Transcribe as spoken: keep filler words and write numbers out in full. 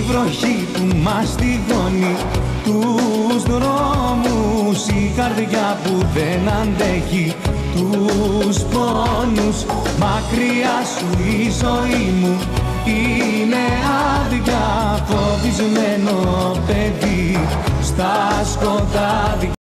βροχή που μας τυγώνει τους δρόμους, η καρδιά που δεν αντέχει τους πόνους. Μακριά σου η ζωή μου είναι άδεια, φοβισμένο παιδί στα σκοτάδια.